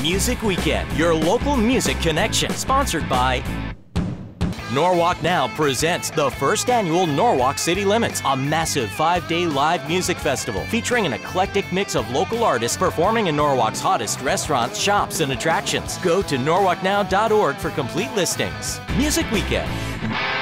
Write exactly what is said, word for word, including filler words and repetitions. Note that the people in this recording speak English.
Music Weekend, your local music connection, sponsored by Norwalk Now presents the first annual Norwalk City Limits, a massive five-day live music festival featuring an eclectic mix of local artists performing in Norwalk's hottest restaurants, shops, and attractions. Go to norwalk now dot org for complete listings. Music Weekend.